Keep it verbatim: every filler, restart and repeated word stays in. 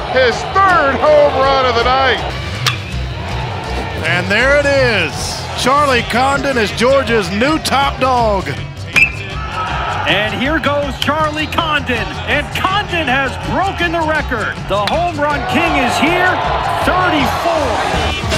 his third home run of the night. And there it is. Charlie Condon is Georgia's new top dog. And here goes Charlie Condon, and Condon has broken the record. The home run king is here, thirty-four.